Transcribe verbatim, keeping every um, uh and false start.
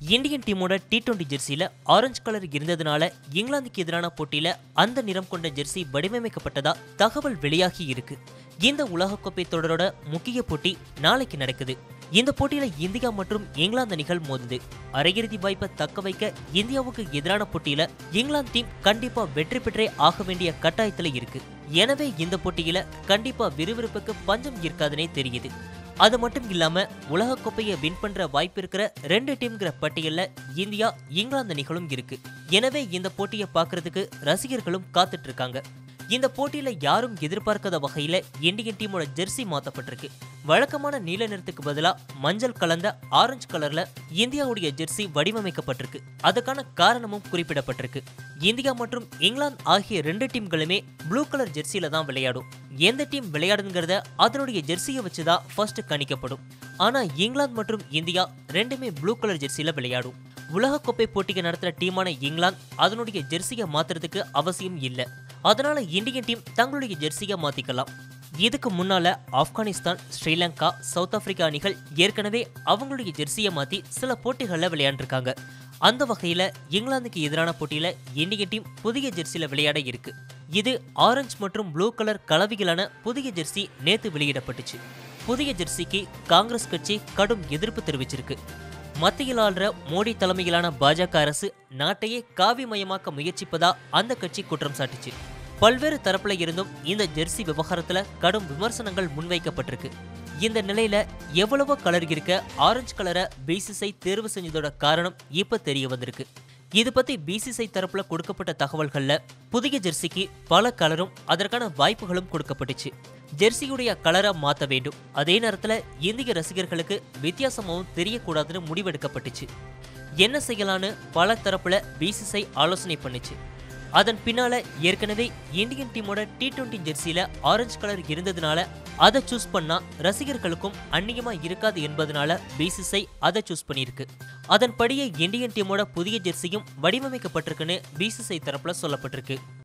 Indian டீமோட T twenty ஜெர்சியில orange colour இருந்ததுனால இங்கிலாந்துக்கு எதிரான போட்டியில அந்த நிறம் கொண்ட ஜெர்சி வடிவமைக்கப்பட்டதா தகவல் வெளியாகி இருக்கு. இந்த உலகக்கோப்பை தொடரோட முக்கிய போட்டி நாளைக்கு நடக்குது. இந்த போட்டியில இந்தியா மற்றும் இங்கிலாந்து அணிகள் மோதுது. அரையிறுதி வாய்ப்பை தக்க வைக்க இந்தியாவுக்கு எதிரான போட்டியில இங்கிலாந்து டீம் கண்டிப்பா வெற்றி பெற்றே ஆக வேண்டிய கட்டாயத்துல இருக்கு. எனவே இந்த போட்டியில கண்டிப்பா விறுவிறுப்புக்கு பஞ்சம் இருக்காதுன்னே தெரியுது. அது மட்டும் இல்லாம உலகக்கோப்பையை வின் பண்ற வாய்ப்பு இருக்கிற ரெண்டு டீம்ங்கிற பட்டியல்ல இந்தியா இங்கிலாந்து அணிகளும் இருக்கு. எனவே இந்த போட்டியை பார்க்கறதுக்கு ரசிகர்களும் காத்துட்டு இருக்காங்க. இந்த போட்டியில யாரும் எதிர்பார்க்காத வகையில இந்தியன் டீமோட ஜெர்சி மாத்தப்பட்டிருக்கு. வழக்கமான நீல நிறத்துக்கு பதிலா மஞ்சள் கலந்த ஆரஞ்சு கலர்ல இந்தியாவுடைய ஜெர்சி வடிவமைக்கப்பட்டிருக்கு. அதுக்கான காரணமும் குறிப்பிடப்பட்டிருக்கு. இந்தியா மற்றும் இங்கிலாந்து ஆகிய ரெண்டு டீம்களுமே ப்ளூ கலர் ஜெர்சியில தான் விளையாடும். எந்த டீம் விளையாடுங்கிறத அதனுடைய ஜெர்சியை வச்சுதான் ஃபர்ஸ்ட் கணிக்கப்படும். ஆனா இங்கிலாந்து மற்றும் இந்தியா ரெண்டுமே ப்ளூ கலர் ஜெர்சியில விளையாடும். உலகக்கோப்பை போட்டிக்கு நடத்துற டீமான இங்கிலாந்து அதனுடைய ஜெர்சியை மாத்துறதுக்கு அவசியம் இல்லை. அதனால இந்தியன் டீம் தங்களுடைய ஜெர்சியை மாத்திக்கலாம். இதுக்கு முன்னால ஆப்கானிஸ்தான், ஸ்ரீலங்கா, சவுத் ஆப்பிரிக்கா அணிகள் ஏற்கனவே அவங்களுடைய ஜெர்சியை மாத்தி சில போட்டிகள்ல விளையாண்டிருக்காங்க. அந்த வகையில இங்கிலாந்துக்கு எதிரான போட்டியில இந்தியன் டீம் புதிய ஜெர்சியில விளையாட இருக்கு. இது ஆரஞ்சு மற்றும் ப்ளூ கலர் கலவையிலான புதிய ஜெர்சி நேத்து வெளியிடப்பட்டுச்சு. புதிய ஜெர்சிக்கு காங்கிரஸ் கட்சி கடும் எதிர்ப்பு தெரிவிச்சிருக்கு. மத்தியில் ஆள்ற மோடி தலைமையிலான பாஜக அரசு நாட்டையே காவிமயமாக்க முயற்சிப்பதா அந்த கட்சி குற்றம் சாட்டுச்சு. பல்வேறு தரப்புல இருந்தும் இந்த ஜெர்சி விவகாரத்துல கடும் விமர்சனங்கள் முன்வைக்கப்பட்டிருக்கு. இந்த நிலையில எவ்வளவோ கலர் இருக்க ஆரஞ்சு கலரை பிசிசிஐ தேர்வு செஞ்சதோட காரணம் இப்ப தெரிய வந்திருக்கு. இது பத்தி பிசிசிஐ தரப்புல கொடுக்கப்பட்ட தகவல்கள்ல புதிய ஜெர்சிக்கு பல கலரும் அதற்கான வாய்ப்புகளும் கொடுக்கப்பட்டுச்சு. ஜெர்சியுடைய கலரை மாற்ற வேண்டும், அதே நேரத்துல இந்திய ரசிகர்களுக்கு வித்தியாசமாகவும் தெரியக்கூடாதுன்னு முடிவெடுக்கப்பட்டுச்சு. என்ன செய்யலான்னு பல தரப்புல பிசிசிஐ ஆலோசனை பண்ணுச்சு. அதன் பின்னால ஏற்கனவே இந்தியன் டீமோட டி டுவெண்டி ஜெர்சியில ஆரஞ்சு கலர் இருந்ததுனால அதை சூஸ் பண்ணா ரசிகர்களுக்கும் அந்நியமா இருக்காது என்பதனால பிசிசிஐ அதை சூஸ் பண்ணியிருக்கு. அதன்படியே இந்தியன் டீமோட புதிய ஜெர்சியும் வடிவமைக்கப்பட்டிருக்குன்னு பிசிசிஐ தரப்புல சொல்லப்பட்டிருக்கு.